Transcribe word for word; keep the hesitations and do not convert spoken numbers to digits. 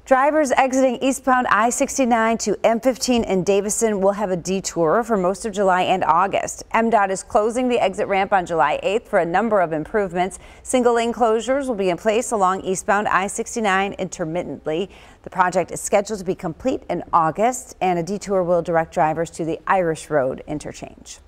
Drivers exiting eastbound I sixty-nine to M fifteen in Davison will have a detour for most of July and August. M DOT is closing the exit ramp on July eighth for a number of improvements. Single lane closures will be in place along eastbound I sixty-nine intermittently. The project is scheduled to be complete in August, and a detour will direct drivers to the Irish Road interchange.